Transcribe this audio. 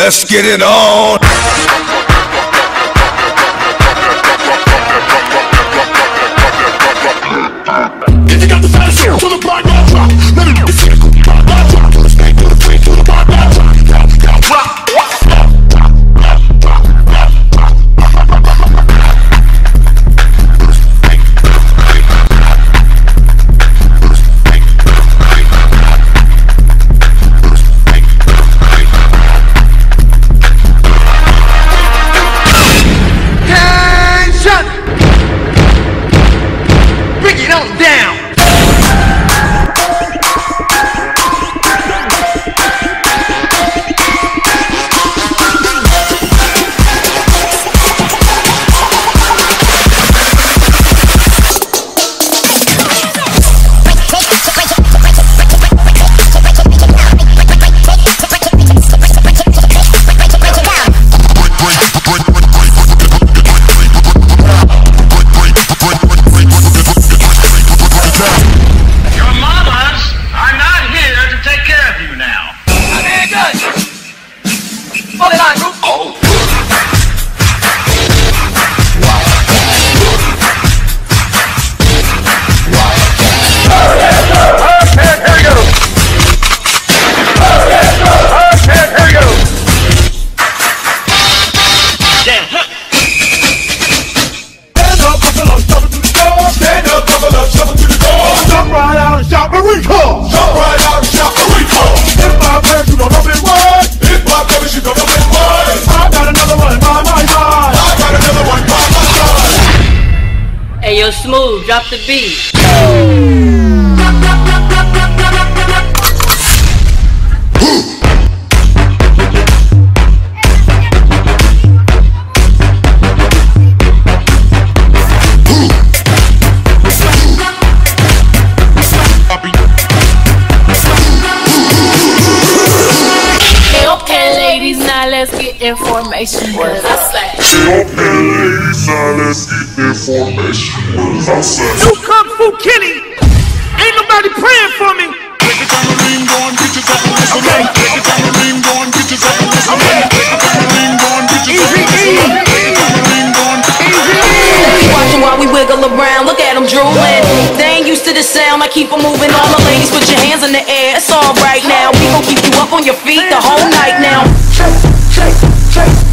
Let's get it on. If you got the fantasy, to the block, drop. Let me see it. Drop, drop, to the snake, to the swing, to the block, drop, drop. Yo, Smooth, drop the beat. Okay, ladies, now let's get information. What I say. Okay, ladies, now let's get information. What I say. New Kung Fu Kenny. Ain't nobody praying for me. Take the tambourine, go and get yourself a whistle. Take the tambourine, go and get yourself a whistle. Take the tambourine, go and get yourself a whistle. Take the tambourine, go and get yourself a whistle. Watching while we wiggle around, look at them drooling. They ain't used to the sound, I keep them moving. All the ladies, put your hands in the air, it's all right now. We gon' keep you up on your feet the whole night now. Shake, shake, shake.